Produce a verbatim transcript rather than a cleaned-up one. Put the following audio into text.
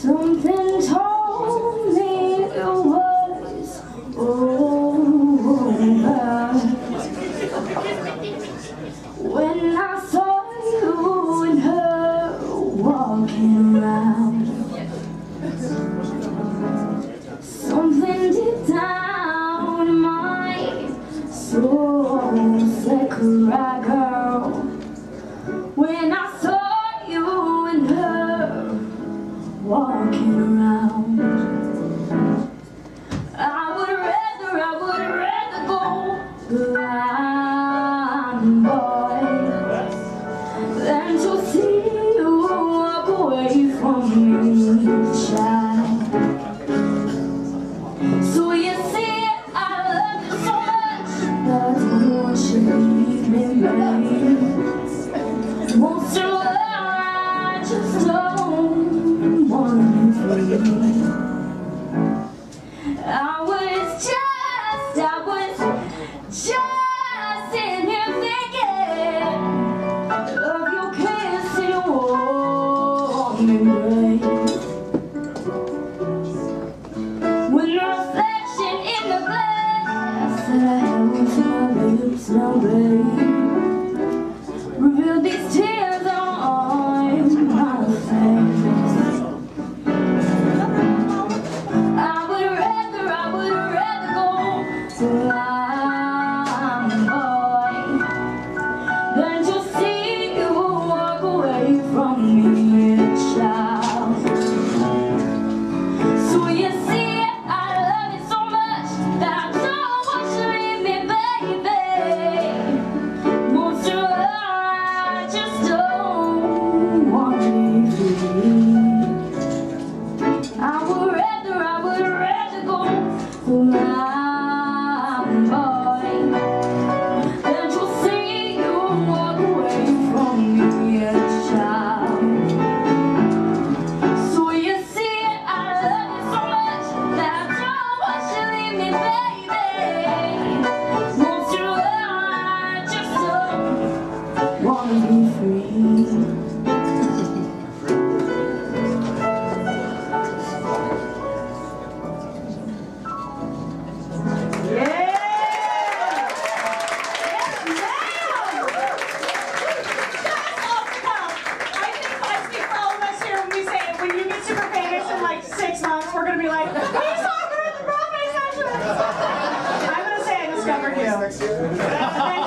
Something told me it was over when I saw you and her walking around. Something deep down in my soul said, cry girl, when I saw you and her walking around. I would rather, I would rather go blind, boy, than to see you walk away from me, child. So you see, I love you so much that I want you to leave me, babe. Most of all, I just don't want you free. I was just, I was just sitting here thinking of your kiss and your warm embrace. When the reflection in the glass that I held to my lips now, babe, revealed these tears on my face. I would rather, I would rather go blind, boy, than to see you walk away from me, child. So you see, I love you so much that I don't want you to leave me, baby. Most of all, I just don't want to be free. I would rather, I would rather go blind, boy, than to see you walk away from me, child. So you see, I love you so much that I don't want you to leave me, baby. Most of all, I just don't want to be free. We're going to be like, we saw her at the Broadway session! I'm going to say I discovered you.